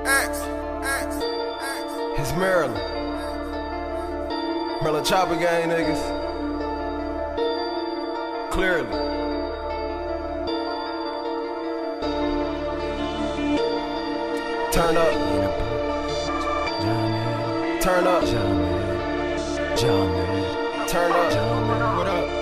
It's Maryland. Maryland Chopper Gang niggas. Clearly. Turn up. Turn up. Turn up. What up?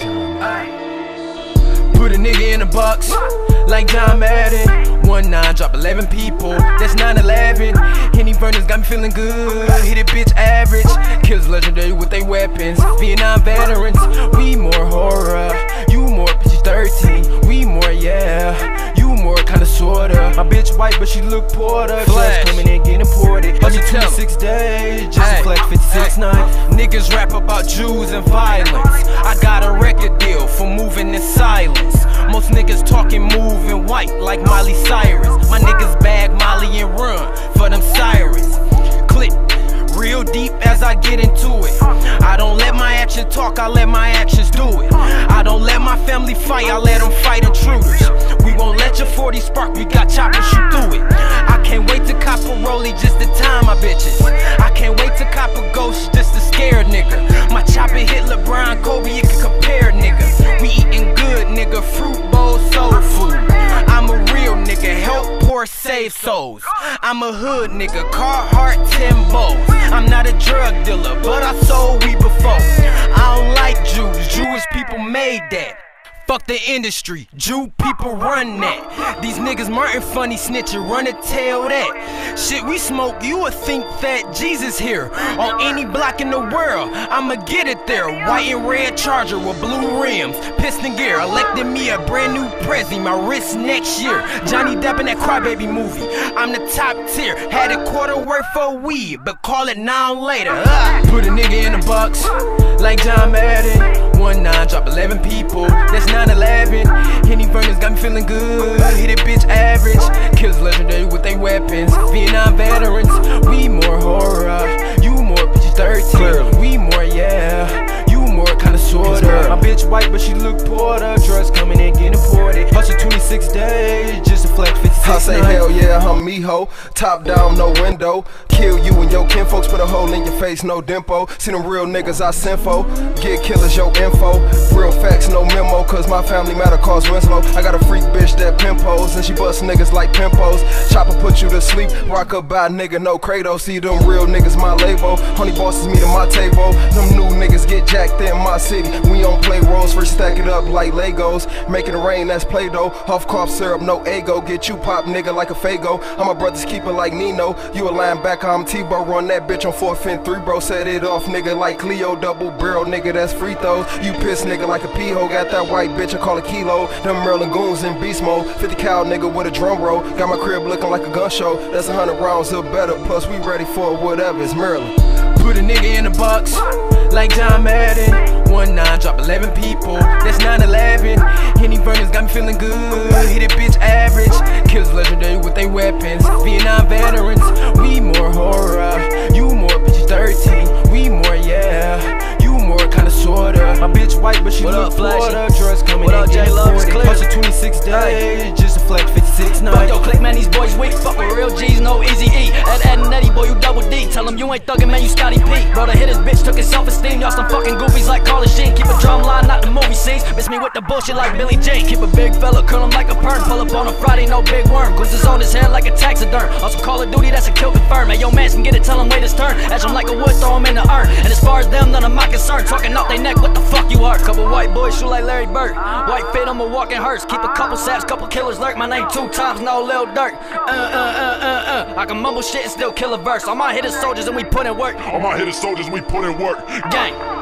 Put a nigga in a box like John Madden. 1-9, drop 11 people, that's 9/11. Henny Vernon's got me feeling good. Hit it bitch average. Kills legendary with they weapons. Vietnam veterans, we more horror. You more PG-13. We more, yeah. You more kinda sorta. My bitch white, but she look porter. Flash coming in getting imported. Hustle 26 days, just a flex 56 nights. Niggas rap about Jews and violence. I got a record deal for moving in silence. Most niggas talking moving white like Miley Cyrus. My niggas bag Molly and run for them sirens. Click real deep as I get into it. I don't let my actions talk, I let my actions do it. I don't let my family fight, I let them fight intruders. We won't let your 40 spark, we got choppers shoot through it. I can't wait to cop a rollie just to time my bitches. I can't wait to cop a ghost just to scare a nigga. My chopper hit LeBron, Kobe, it can compare, nigga. We eating good, nigga, fruit bowl, soul food. I'm a real nigga, help poor, save souls. I'm a hood nigga, Carhartt, Timbo. I'm not a drug dealer, but I sold weed before. I don't like Jews, Jewish people made that. Fuck the industry, Jew people run that. These niggas Martin funny snitching, run and tell that. Shit we smoke, you would think that Jesus here. On any block in the world, I'ma get it there. White and red Charger with blue rims, piston gear. Elected me a brand new Prezi, my wrist next year. Johnny Depp in that Crybaby movie, I'm the top tier. Had a quarter worth for weed, but call it now later. Put a nigga in a box like John Madden. 1-9, drop 11 people, that's 9/11. Henny Vernon's got me feeling good. Hit it bitch average. Kills legendary with they weapons. Vietnam veterans, we more horror. You more PG-13. We more, yeah. You more kinda sorta. My bitch white, but she look porter. Drugs coming in getting imported. Hustle 26 days, just a flex 56 I say nights. Hell yeah, I'm me ho. Top down, no window. Kill you and your kinfolks, put a hole in your face, no dimpo. See them real niggas I send for. Get killers your info. Real facts, no memo, cause my family matter cause Winslow. I got a freak bitch that pimpos, and she bust niggas like pimpos. Chopper put you to sleep, rock up by nigga, no Kratos. See them real niggas my label. Honey bosses meet at my table. Them new niggas get jacked in my city. We don't play roles, first stack it up like Legos. Making it rain, that's Play-Doh. Huff cough syrup, no ego. Get you pop nigga like a Fago. I'm my brother's keeper like Nino. You a linebacker, I'm Tebow. Run that bitch on 4th and 3, bro. Set it off nigga like Cleo. Double barrel nigga, that's free throws. You piss nigga like a P-ho. Got that white bitch, I call it kilo. Them Maryland goons in beast mode. 50 cal nigga with a drum roll. Got my crib looking like a gun show. That's 100 rounds or better. Plus we ready for whatever, it's Maryland. Put a nigga in a box like John Madden. 1-9, drop 11 people, that's 9/11. Henny Vernon's got me feeling good. Hit it bitch average. Kills legendary with they weapons. Vietnam veterans, we more horror. You more PG-13. We more, yeah. You more kinda sorta. My bitch white, but she look porter. Drugs coming in getting imported. Hustle 26 days, just a flex 56 nights. Fuck yo, click man, these boys weak. Fuck with real G's, no easy E. Ed and Eddie, boy, you double D. Tell him you ain't thuggin', man, you Scotty P. Bro, the hit his bitch, took his self-esteem. Y'all some fucking goofies like Carly Sheen. Keep a drum line, not the movie scenes. Miss me with the bullshit like Billie Jean. Keep a big fella, curl him like a perm. Pull up on a Friday, no big worm. Gooses on his head like a taxiderm. On some Call of Duty, that's a kill confirm. Hey, yo, man, can get it, tell him wait his turn. Edge him like a wood, throw him in the urn. And as far as them, none of my concern. Talking out they neck, what the fuck you are? Couple white boys shoot like Larry Bird. White fit, I'm a walking hearse. Keep a couple saps, couple killers lurk. My name 2 times, no Lil Durk. I can mumble shit and still kill a verse. All my hitters soldiers and we put in work. All my hitters soldiers, we put in work. Gang.